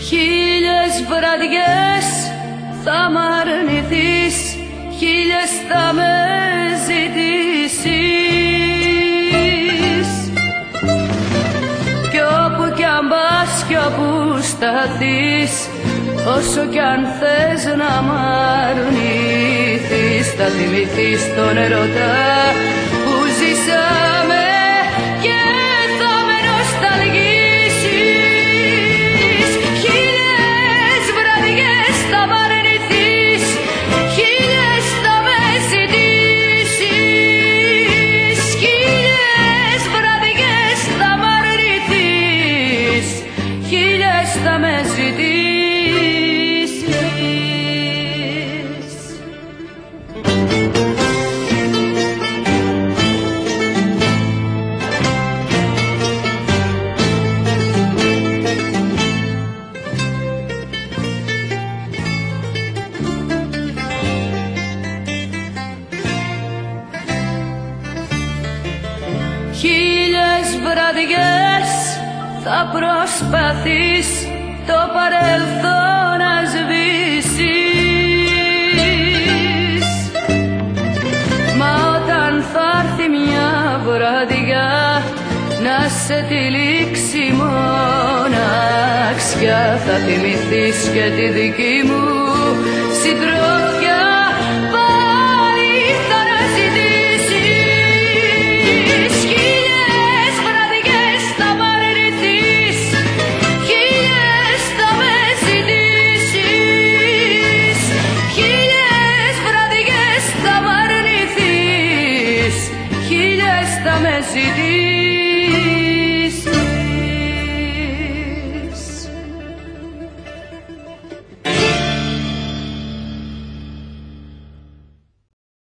Χίλιες βραδιές θα μ' αρνηθείς, χίλιες θα με ζητήσεις. Κι όπου κι αν πας κι όπου σταθείς, όσο κι αν θες να μ' αρνηθείς, θα θυμηθείς τον ερωτά που ζήσαμε και θα με νοσταλγήσεις. Χίλιες βραδιές θα μ' αρνηθείς, χίλιες θα με ζητήσεις. Χίλιες βραδιές θα μ' αρνηθείς, χίλιες θα με ζητήσεις. Χίλιες βραδιές θα προσπαθείς το παρελθόν να σβήσεις. Μα όταν θα έρθει μια βραδιά να σε τυλίξει μοναξιά, θα θυμηθείς και τη δική μου συντροφιά. Θα με ζητήσεις.